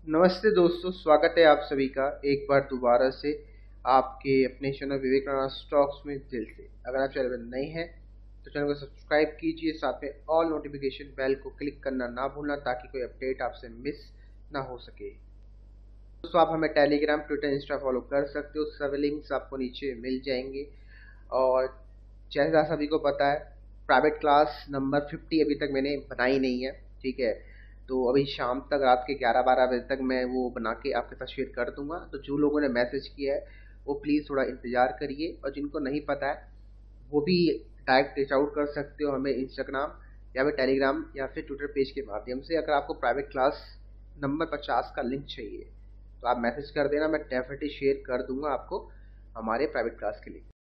नमस्ते दोस्तों, स्वागत है आप सभी का एक बार दोबारा से आपके अपने चैनल विवेक राणा स्टॉक्स में दिल से। अगर आप चैनल में नए हैं तो चैनल को सब्सक्राइब कीजिए, साथ में ऑल नोटिफिकेशन बेल को क्लिक करना ना भूलना ताकि कोई अपडेट आपसे मिस ना हो सके। दोस्तों, आप हमें टेलीग्राम, ट्विटर, इंस्टा फॉलो कर सकते हो, सभी लिंक्स आपको नीचे मिल जाएंगे। और जैसा सभी को पता है, प्राइवेट क्लास नंबर 50 अभी तक मैंने बनाई नहीं है, ठीक है। तो अभी शाम तक, रात के 11-12 बजे तक मैं वो बना के आपके साथ शेयर कर दूंगा। तो जो लोगों ने मैसेज किया है वो प्लीज़ थोड़ा इंतज़ार करिए, और जिनको नहीं पता है वो भी डायरेक्ट रीच आउट कर सकते हो हमें इंस्टाग्राम या फिर टेलीग्राम या फिर ट्विटर पेज के माध्यम से। अगर आपको प्राइवेट क्लास नंबर 50 का लिंक चाहिए तो आप मैसेज कर देना, मैं डेफिनेटली शेयर कर दूंगा आपको हमारे प्राइवेट क्लास के लिए।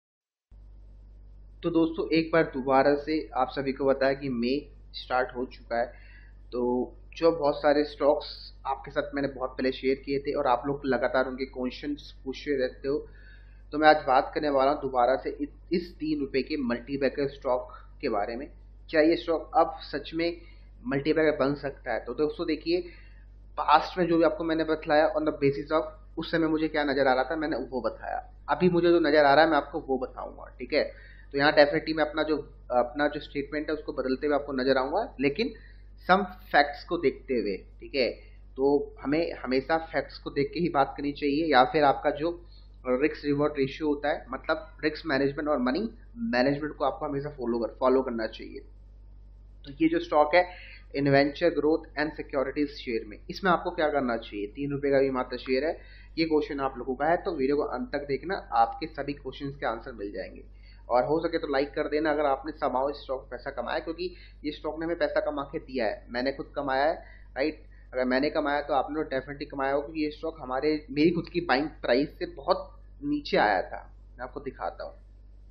तो दोस्तों, एक बार दोबारा से आप सभी को बताया कि मई स्टार्ट हो चुका है। तो जो बहुत सारे स्टॉक्स आपके साथ मैंने बहुत पहले शेयर किए थे और आप लोग लगातार उनके क्वेश्चंस पूछते रहते हो, तो मैं आज बात करने वाला हूँ दोबारा से इस 3 रुपए के मल्टीबैगर स्टॉक के बारे में। क्या ये स्टॉक अब सच में मल्टीबैगर बन सकता है? तो दोस्तों देखिए, पास्ट में जो भी आपको मैंने बतलाया ऑन द बेसिस ऑफ उस समय मुझे क्या नज़र आ रहा था, मैंने वो बताया। अभी मुझे जो नज़र आ रहा है मैं आपको वो बताऊंगा, ठीक है। तो यहाँ डेफिनेटली मैं अपना जो स्टेटमेंट है उसको बदलते हुए आपको नजर आऊंगा, लेकिन सम फैक्ट्स को देखते हुए, ठीक है। तो हमें हमेशा फैक्ट्स को देख के ही बात करनी चाहिए, या फिर आपका जो रिस्क रिवॉर्ड रेशियो होता है, मतलब रिस्क मैनेजमेंट और मनी मैनेजमेंट को आपको हमेशा फॉलो करना चाहिए। तो ये जो स्टॉक है Inventure growth and securities share में, इसमें आपको क्या करना चाहिए? 3 रुपए का भी मात्र शेयर है। ये क्वेश्चन आप लोगों का है, तो वीडियो को अंत तक देखना, आपके सभी क्वेश्चंस के आंसर मिल जाएंगे। और हो सके तो लाइक कर देना अगर आपने समाओ इस स्टॉक पैसा कमाया, क्योंकि ये स्टॉक ने हमें पैसा कमा के दिया है, मैंने खुद कमाया है, राइट। अगर मैंने कमाया तो आपने डेफिनेटली कमाया हो, क्योंकि ये स्टॉक मेरी खुद की बाइंग प्राइस से बहुत नीचे आया था। मैं आपको दिखाता हूँ।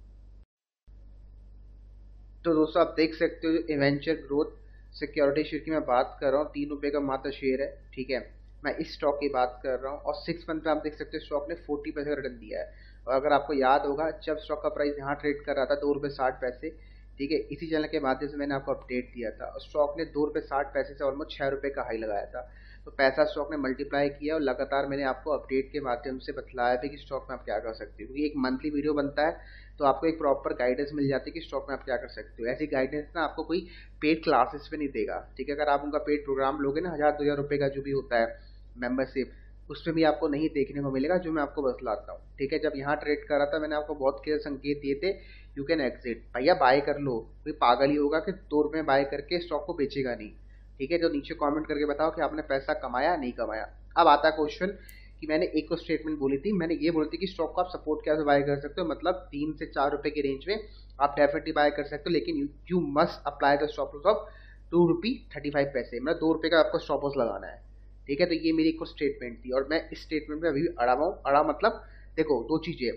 तो दोस्तों, आप देख सकते हो इवेंचर ग्रोथ सिक्योरिटी शेयर की मैं बात कर रहा हूँ, 3 रुपए का मात्र शेयर है, ठीक है। मैं इस स्टॉक की बात कर रहा हूँ, और 6 मंथ में आप देख सकते हो स्टॉक ने 40% का रिटर्न दिया है। और अगर आपको याद होगा, जब स्टॉक का प्राइस यहाँ ट्रेड कर रहा था 2 रुपये 60 पैसे, ठीक है, इसी चैनल के माध्यम से मैंने आपको अपडेट दिया था, और स्टॉक ने 2 रुपये 60 पैसे से ऑलमोस्ट 6 रुपये का हाई लगाया था। तो पैसा स्टॉक ने मल्टीप्लाई किया, और लगातार मैंने आपको अपडेट के माध्यम से बतलाया भी कि स्टॉक में आप क्या कर सकते हो, क्योंकि एक मंथली वीडियो बनता है तो आपको एक प्रॉपर गाइडेंस मिल जाती है कि स्टॉक में आप क्या कर सकते हो। ऐसी गाइडेंस ना आपको कोई पेड क्लासेस पे नहीं देगा, ठीक है। अगर आप उनका पेड प्रोग्राम लोगे ना, 1000-2000 रुपये का जो भी होता है मेंबरशिप, उसमें भी आपको नहीं देखने को मिलेगा जो मैं आपको बतलाता हूँ, ठीक है। जब यहाँ ट्रेड कर रहा था मैंने आपको बहुत क्लियर संकेत दिए थे, यू कैन एग्जिट, भैया बाय कर लो। कोई पागल ही होगा कि 2 रुपये बाय करके स्टॉक को बेचेगा नहीं, ठीक है। जो नीचे कमेंट करके बताओ कि आपने पैसा कमाया नहीं कमाया। अब आता है क्वेश्चन कि मैंने एक और स्टेटमेंट बोली थी, मैंने ये बोली थी कि स्टॉक को आप सपोर्ट कैसे बाय कर सकते हो, मतलब 3 से 4 रुपए की रेंज में आप डेफिनेटली बाय कर सकते हो, लेकिन you must apply the stop loss of 2 रुपये 35 पैसे, मतलब 2 रुपये का आपको स्टॉप लॉस लगाना है, ठीक है। तो ये मेरी एक स्टेटमेंट थी, और मैं इस स्टेटमेंट में अभी भी अड़ा हुआ हूँ। अड़ा मतलब देखो, दो चीजें,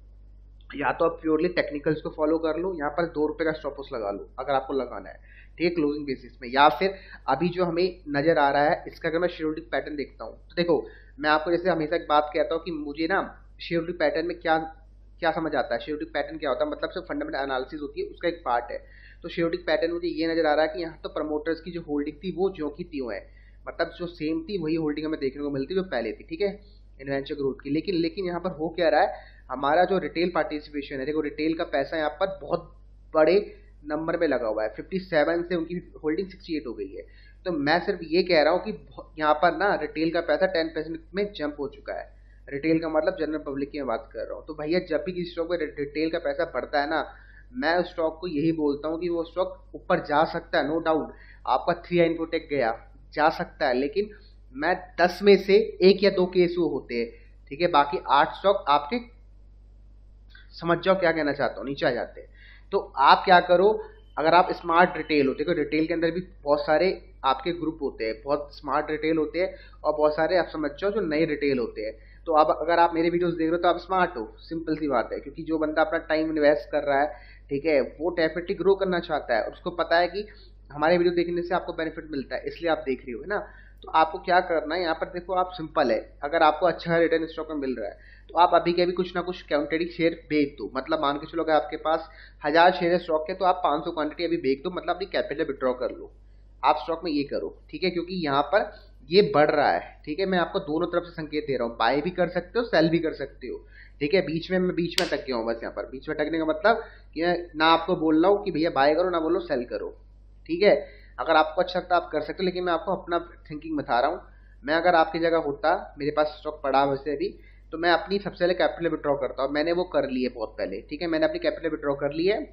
या तो आप प्योरली टेक्निकल्स को फॉलो कर लो, यहाँ पर 2 रुपये का स्टॉप लॉस लगा लो अगर आपको लगाना है, ठीक है, क्लोजिंग बेसिस में। या फिर अभी जो हमें नजर आ रहा है इसका अगर मैं शेड्यूलिंग पैटर्न देखता हूँ, तो देखो, मैं आपको जैसे हमेशा एक बात कहता हूँ कि मुझे ना शेड्यूलिंग पैटर्न में क्या क्या समझ आता है। शेड्यूलिंग पैटर्न क्या होता है, मतलब सिर्फ फंडामेंटल एनालिसिस होती है, उसका एक पार्ट है। तो शेड्यूलिंग पैटर्न मुझे ये नजर आ रहा है कि यहाँ तो प्रमोटर्स की जो होल्डिंग थी वो ज्यों की त्यों है, मतलब जो सेम थी वही होल्डिंग हमें देखने को मिलती जो पहले थी, ठीक है, इन्वेंचर ग्रोथ की। लेकिन लेकिन यहाँ पर हो क्या रहा है, हमारा जो रिटेल पार्टिसिपेशन है, देखो रिटेल का पैसा यहाँ पर बहुत बड़े नंबर में लगा हुआ है, 57 से उनकी होल्डिंग 68 हो गई है। तो मैं सिर्फ ये कह रहा हूँ कि यहाँ पर ना रिटेल का पैसा 10% में जंप हो चुका है। रिटेल का मतलब जनरल पब्लिक की मैं बात कर रहा हूँ। तो भैया जब भी किसी स्टॉक में रिटेल का पैसा बढ़ता है ना, मैं उस स्टॉक को यही बोलता हूँ कि वो स्टॉक ऊपर जा सकता है, नो डाउट। आपका 3 इन्फोटेक गया, जा सकता है, लेकिन मैं 10 में से 1 या 2 केस वो होते हैं, ठीक है। बाकी 8 स्टॉक आपके, समझ जाओ क्या कहना चाहता हूँ, नीचे आ जाते हैं। तो आप क्या करो, अगर आप स्मार्ट रिटेल होते, क्योंकि रिटेल के अंदर भी बहुत सारे आपके ग्रुप होते हैं, बहुत स्मार्ट रिटेल होते हैं और बहुत सारे आप समझ जाओ जो नए रिटेल होते हैं। तो अब अगर आप मेरे वीडियोस देख रहे हो तो आप स्मार्ट हो, सिंपल सी बात है, क्योंकि जो बंदा अपना टाइम इन्वेस्ट कर रहा है, ठीक है, वो डेफिनेटली ग्रो करना चाहता है, उसको पता है कि हमारे वीडियो देखने से आपको बेनिफिट मिलता है, इसलिए आप देख रहे हो, है ना। तो आपको क्या करना है यहाँ पर, देखो आप सिंपल है, अगर आपको अच्छा रिटर्न स्टॉक में मिल रहा है तो आप अभी के अभी कुछ ना कुछ क्वांटिटी शेयर बेच दो। मतलब मान के चलो अगर आपके पास 1000 शेयर स्टॉक है तो आप 500 क्वांटिटी अभी बेच दो, मतलब अपनी कैपिटल विड्रॉ कर लो। आप स्टॉक में ये करो, ठीक है, क्योंकि यहाँ पर ये बढ़ रहा है, ठीक है। मैं आपको दोनों तरफ से संकेत दे रहा हूँ, बाय भी कर सकते हो, सेल भी कर सकते हो, ठीक है। मैं बीच में अटक गया हूँ बस यहाँ पर। बीच में अटकने का मतलब कि मैं ना आपको बोल रहा हूँ कि भैया बाय करो, ना बोलो सेल करो, ठीक है। अगर आपको अच्छा लगता है आप कर सकते हो, लेकिन मैं आपको अपना थिंकिंग बता रहा हूँ। मैं अगर आपकी जगह होता, मेरे पास स्टॉक पड़ा वैसे भी, तो मैं अपनी सबसे पहले कैपिटल विड्रॉ करता हूँ। मैंने वो कर ली है बहुत पहले, ठीक है। मैंने अपनी कैपिटल विड्रॉ कर ली है।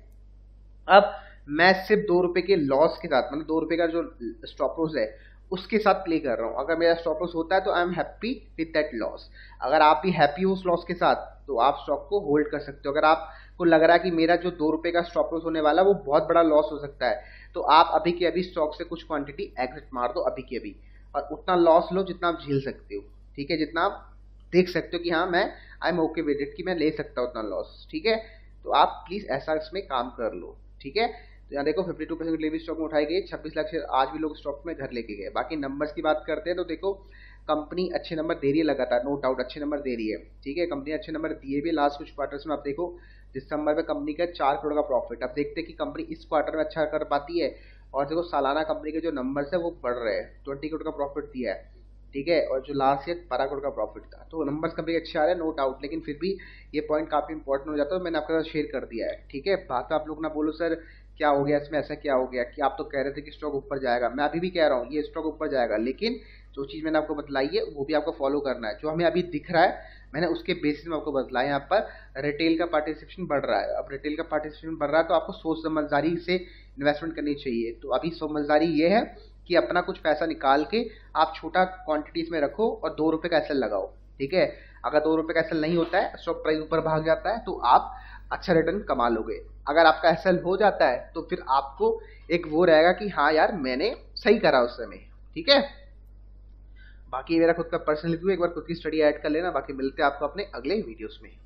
अब मैं सिर्फ 2 रुपए के लॉस के साथ, मतलब 2 रुपए का जो स्टॉप लॉस है उसके साथ प्ले कर रहा हूँ। अगर मेरा स्टॉप लॉस होता है तो I am happy with that loss. अगर आप भी हैप्पी हो उस लॉस के साथ तो आप स्टॉक को होल्ड कर सकते हो। अगर आपको लग रहा है कि मेरा जो 2 रुपए का स्टॉप लॉस होने वाला वो बहुत बड़ा लॉस हो सकता है, तो आप अभी के अभी स्टॉक से कुछ क्वांटिटी एग्जिट मार दो अभी के अभी, और उतना लॉस लो जितना आप झेल सकते हो, ठीक है। जितना आप देख सकते हो कि हाँ मैं I am okay with it, कि मैं ले सकता हूँ उतना लॉस, ठीक है। तो आप प्लीज ऐसा इसमें काम कर लो, ठीक है। तो यहाँ देखो 52% डिलीवरी स्टॉक में उठाई गई, 26 लाख शेयर आज भी लोग स्टॉक में घर लेके गए। बाकी नंबर्स की बात करते हैं तो देखो कंपनी अच्छे नंबर दे रही है लगातार, नो डाउट अच्छे नंबर दे रही है, ठीक है। कंपनी अच्छे नंबर दिए भी लास्ट कुछ क्वार्टर्स में। आप देखो दिसंबर में कंपनी का 4 करोड़ का प्रॉफिट। अब देखते हैं कि कंपनी इस क्वार्टर में अच्छा कर पाती है। और देखो सालाना कंपनी के जो नंबर्स है वो बढ़ रहे हैं, 20 करोड़ का प्रॉफिट दिया है, ठीक है। और जो लास्ट ईयर 12 करोड़ का प्रॉफिट था, तो नंबर्स कंपनी अच्छे आ रहे हैं नो डाउट, लेकिन फिर भी ये पॉइंट काफी इंपॉर्टेंट हो जाता है, मैंने आपके साथ शेयर कर दिया है, ठीक है। बात आप लोग ना बोलो सर क्या हो गया इसमें, ऐसा क्या हो गया कि आप तो कह रहे थे कि स्टॉक ऊपर जाएगा। मैं अभी भी कह रहा हूँ ये स्टॉक ऊपर जाएगा, लेकिन जो चीज़ मैंने आपको बतलाई है वो भी आपको फॉलो करना है। जो हमें अभी दिख रहा है मैंने उसके बेसिस में आपको बतलाया। यहाँ पर रिटेल का पार्टिसिपेशन बढ़ रहा है। अब रिटेल का पार्टिसिपेशन बढ़ रहा है तो आपको सोच समझदारी से इन्वेस्टमेंट करनी चाहिए। तो अभी समझदारी ये है कि अपना कुछ पैसा निकाल के आप छोटा क्वांटिटीज में रखो और 2 रुपए का एसएल लगाओ, ठीक है। अगर 2 रुपए का एसएल नहीं होता है, स्टॉक प्राइस ऊपर भाग जाता है, तो आप अच्छा रिटर्न कमा लोगे। अगर आपका एसएल हो जाता है तो फिर आपको एक वो रहेगा कि हाँ यार मैंने सही करा उस समय, ठीक है। बाकी मेरा खुद का पर्सनल व्यू, एक बार खुद की स्टडी ऐड कर लेना। बाकी मिलते हैं आपको अपने अगले वीडियोस में।